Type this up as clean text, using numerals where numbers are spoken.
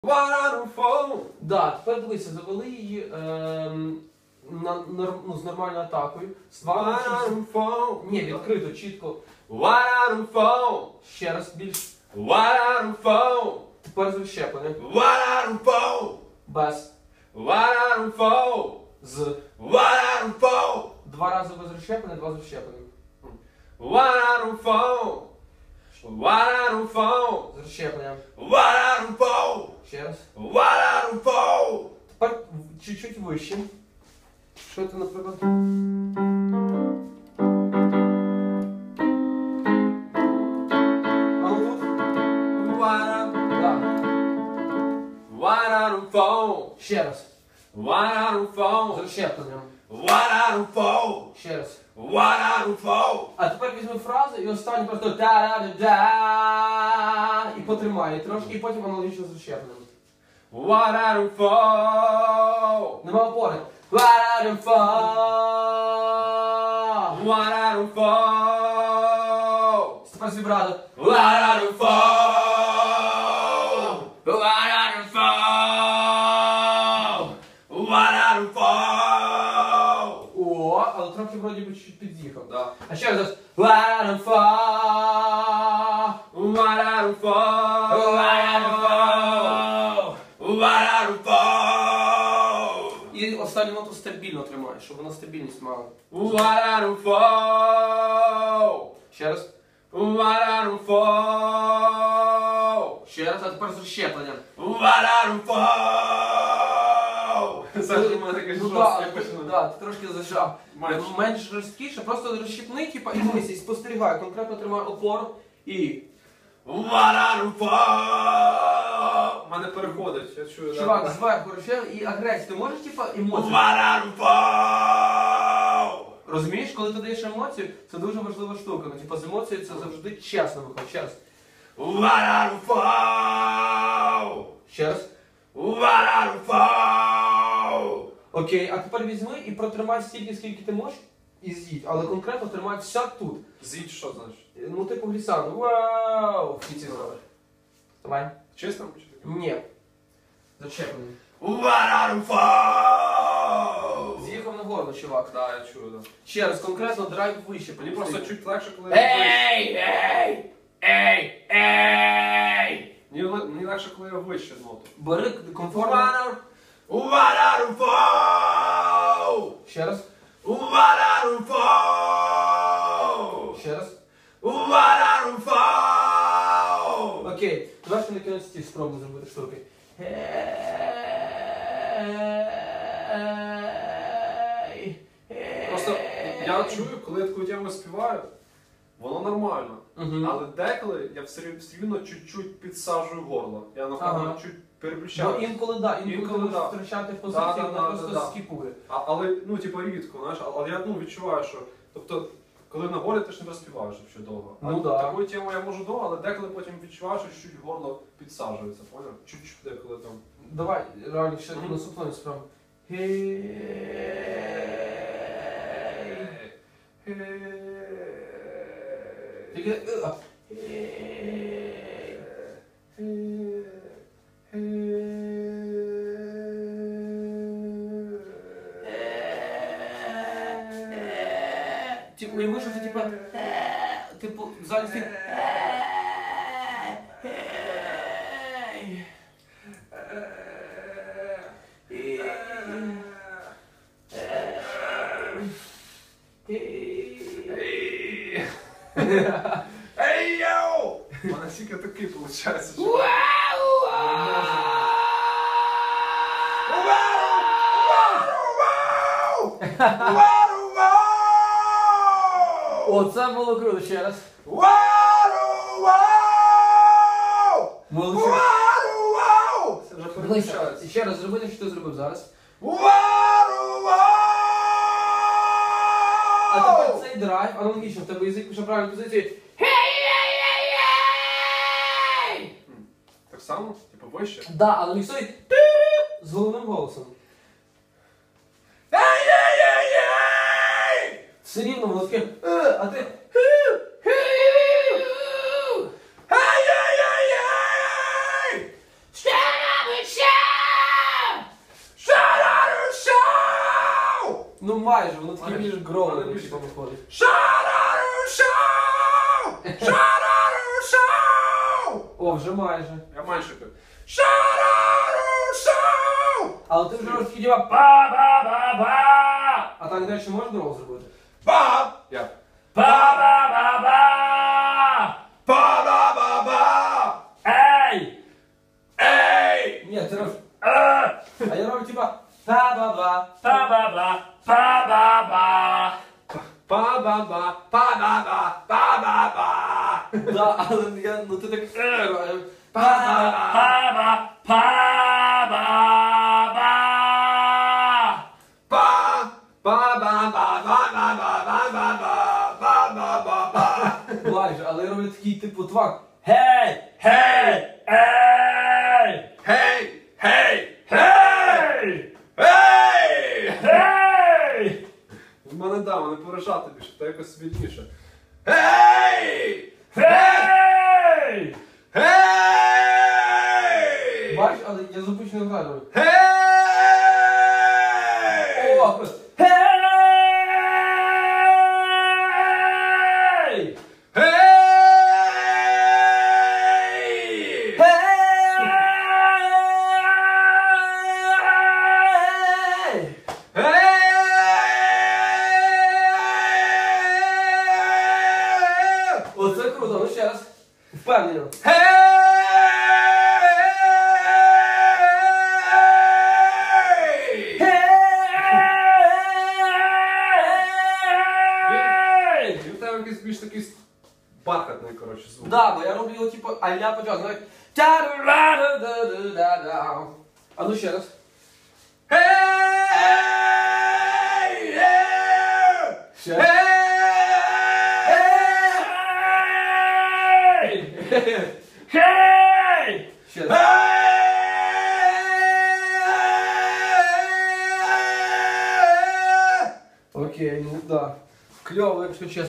Да, тепер дивися, завели її з нормальною атакою. Ні, відкрито, чітко. Ще раз більш. Тепер з розщепленням. Без. З. Два рази без розщеплення, два з розщепленням. З розщепленням. Ще раз. Тепер чуть-чуть вище. Що це, наприклад? А ну тут? Да. Ще раз. З розщепленням. Ще раз. А тепер візьми фразу і останню просто да-да-да-да і потримай трошки, і потім аналогічно з розщепленням. Нема опори. Тепер з вібрато. О, але трохи вроді би чуть під'їхав. Да. А ще раз. І останню ноту стабільно тримаєш, щоб вона стабільність мала. Ще раз. Ще раз, а тепер з розщепленням. Саша, у мене таке Да, ти трошки зажав. Менш жорсткіше, просто розщепни, типа, і дивися, і спостерігай, конкретно тримай опору і... У мене переходить, я чую. Чувак, зверху розщеплений і агресія. Ти можеш, типа, емоцію? Розумієш, коли ти даєш емоцію, це дуже важлива штука. Ну, типа, з емоцією це завжди чесно виходить. Ще раз. Ще раз. Окей, а тепер візьми і протримай стільки, скільки ти можеш, і з'їдь. Але конкретно тримай все тут. З'їдь що значить? Ну, типу глісанду. Вау! В кінці зробиш. Давай. Чесно? Ні. Зачеплений. З'їхав на горло, чувак. Да, я чую, да. Ще раз, конкретно драйв вище. Мені просто чуть легше, коли Мені легше, коли я вище ноту. Бери комфортно. Ще раз. Ще раз. Окей. Давай ще на кінець спробуй зробити штуки. Просто я чую, коли я таку тему співаю, воно нормально. Але деколи я все рівно чуть-чуть підсаджую горло. Я напевно чуть переключаю. Ну інколи можеш втрачати позицію, вона просто скіпує. Але, ну, типу, рідко, знаєш, але я відчуваю, що, тобто, коли на голі ти ж не розпіваєш ще довго. Ну да. Таку тему я можу довго, але деколи потім відчуваю, що чуть горло підсаджується, поняв? Чуть-чуть деколи там. Давай, реально, ще наступною спробуй. Тільки... Типу, уяви, що ти, типу, ззаді ти... Ей, йоу! У мене тільки такий виходить, що Оце було круто, ще раз. Молодці. це вже Дивися, переключається. ще раз зроби, що ти зробив зараз. А тепер цей драйв, аналогічно, в тебе язик пише правильну позицію. Так само? Типу вище? Да, але не стоїть з головним голосом. Все рівно воно таке, а ти... Ну майже, воно таке Майже. більш громко Але більше виходить. О, вже майже. Я майже кажу. Але ти вже робиш такі діва ба-ба-ба-ба. А так далі можеш громко зробити? Я. Ба-ба-ба-ба. Ей! Ей! Ні, ти робиш а я роблю типа ба-ба-ба. Па-ба-ба, па-ба-ба. Па-ба-ба, па-ба-ба, па-ба-ба. Да, але я, ну ти так Па-ба, па-ба-ба. майже, але я роблю такий типу твак. Гей, гей, ей! Гей! Гей! Гей! Гей! Гей! В мене не порішати більше, то якось вільніше. Гей! Гей! Гей! Бачиш, але я запущу не знаю. Гей! О! Гей! Гей! Оце круто, ну ще раз. Впевнено. Він в тебе якийсь більш такий бархатний, коротше, звук. Да, бо я роблю його типу а-ля початку. Знаєш. Та-ра-ра-ра-ра-ра-ра. А ну ще раз. Ще. Гей! Ще раз. Окей, ну да. Кльово, якщо чесно.